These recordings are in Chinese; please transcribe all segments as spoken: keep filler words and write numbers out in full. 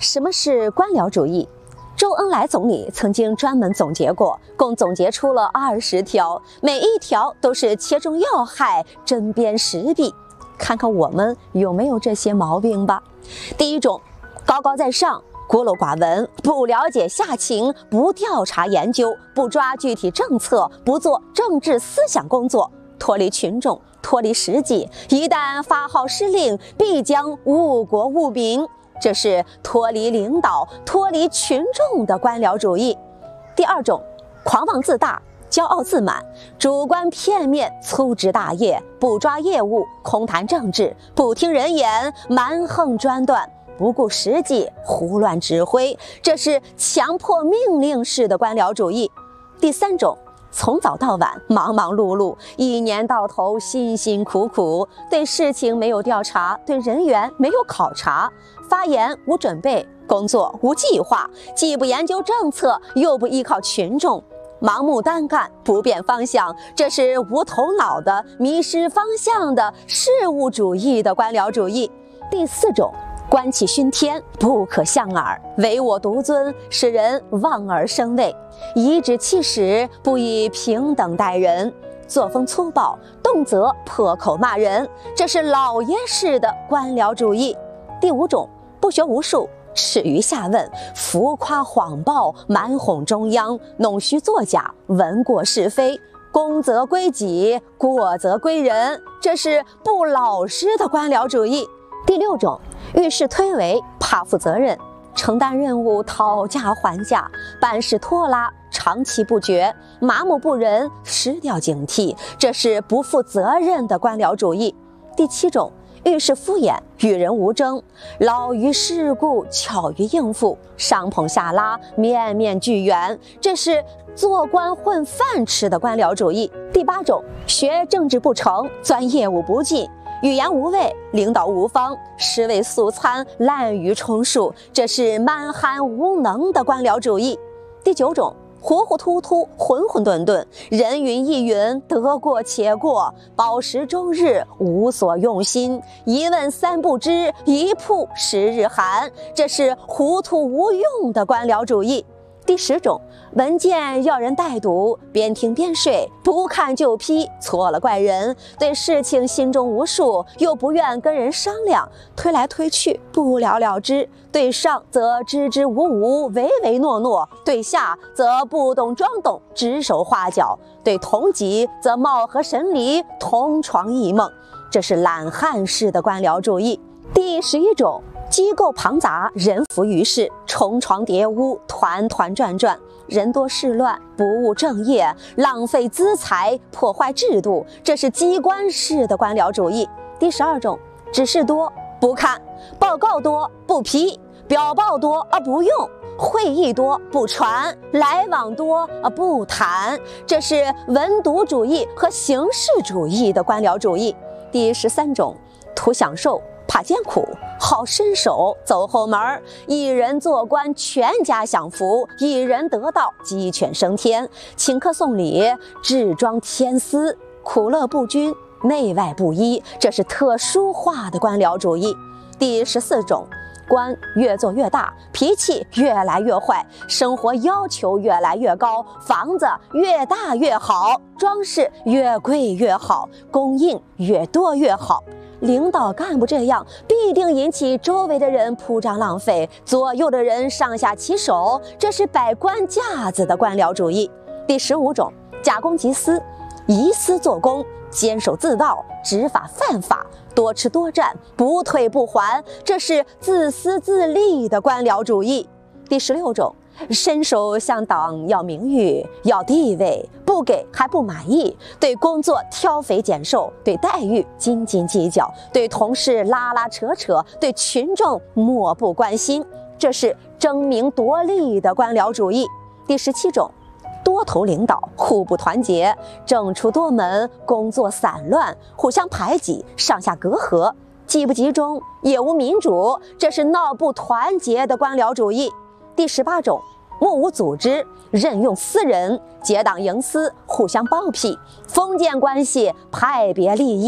什么是官僚主义？周恩来总理曾经专门总结过，共总结出了二十条，每一条都是切中要害、针砭时弊。看看我们有没有这些毛病吧。第一种，高高在上，孤陋寡闻，不了解下情，不调查研究，不抓具体政策，不做政治思想工作，脱离群众，脱离实际，一旦发号施令，必将误国误民。这是脱离领导、脱离群众的官僚主义。第二种，狂妄自大，骄傲自满，主观片面，粗枝大叶，不抓业务，空谈政治，不听人言，蛮横专断，不顾实际，胡乱指挥，这是强迫命令式的官僚主义。第三种，从早到晚，忙忙碌碌，一年到头辛辛苦苦，对事情没有调查，对人员没有考察，发言无准备，工作无计划，既不研究政策，又不依靠群众，盲目单干，不变方向，这是无头脑的、迷失方向的事务主义的官僚主义。第四种，官气熏天，不可相耳，唯我独尊，使人望而生畏，颐指气使，不以平等待人，作风粗暴，动辄破口骂人，这是老爷式的官僚主义。第五种，不学无术，耻于下问，浮夸谎报，蛮哄中央，弄虚作假，闻过是非，功则归己，过则归人，这是不老实的官僚主义。第六种，遇事推诿，怕负责任，承担任务讨价还价，办事拖拉，长期不决，麻木不仁，失掉警惕，这是不负责任的官僚主义。第七种，遇事敷衍，与人无争，老于世故，巧于应付，上捧下拉，面面俱圆，这是做官混饭吃的官僚主义。第八种，学政治不成，钻业务不进，语言无味，领导无方，尸位素餐，滥竽充数，这是蛮憨无能的官僚主义。第九种，糊糊涂涂，混混沌沌，人云亦云，得过且过，饱食终日，无所用心，一问三不知，一曝十日寒，这是糊涂无用的官僚主义。第十种，文件要人代读，边听边睡，不看就批，错了怪人，对事情心中无数，又不愿跟人商量，推来推去，不了了之，对上则支支吾吾，唯唯诺诺，对下则不懂装懂，指手画脚，对同级则貌合神离，同床异梦，这是懒汉式的官僚主义。第十一种，机构庞杂，人浮于事，重床叠屋，团团转转，人多势乱，不务正业，浪费资财，破坏制度，这是机关式的官僚主义。第十二种，指示多不看，报告多不批，表报多而不用，会议多不传，来往多而不谈，这是文牍主义和形式主义的官僚主义。第十三种，图享受，怕艰苦，好伸手走后门，一人做官，全家享福，一人得道，鸡犬升天，请客送礼，置装天丝，苦乐不均，内外不一，这是特殊化的官僚主义。第十四种，官越做越大，脾气越来越坏，生活要求越来越高，房子越大越好，装饰越贵越好，供应越多越好。领导干部这样，必定引起周围的人铺张浪费，左右的人上下其手，这是摆官架子的官僚主义。第十五种，假公济私，以私做公，坚守自盗，执法犯法，多吃多占，不退不还，这是自私自利的官僚主义。第十六种，伸手向党要名誉要地位，不给还不满意，对工作挑肥拣瘦，对待遇斤斤计较，对同事拉拉扯扯，对群众漠不关心，这是争名夺利的官僚主义。第十七种，多头领导，互不团结，政出多门，工作散乱，互相排挤，上下隔阂，既不集中也无民主，这是闹不团结的官僚主义。第十八种，目无组织，任用私人，结党营私，互相包庇，封建关系，派别利益，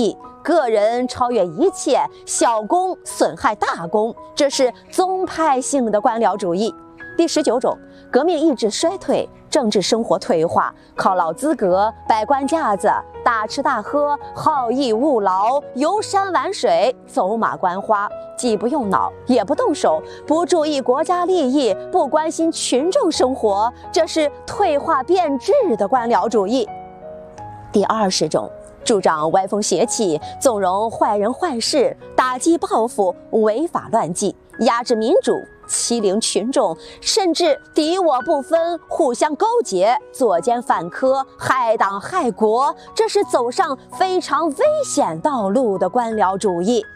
个人超越一切，小公损害大公，这是宗派性的官僚主义。第十九种，革命意志衰退，政治生活退化，犒劳资格，摆官架子，大吃大喝，好逸恶劳，游山玩水，走马观花，既不用脑，也不动手，不注意国家利益，不关心群众生活，这是退化变质的官僚主义。第二十种，助长歪风邪气，纵容坏人坏事，打击报复，违法乱纪，压制民主，欺凌群众，甚至敌我不分，互相勾结，作奸犯科，害党害国，这是走上非常危险道路的官僚主义。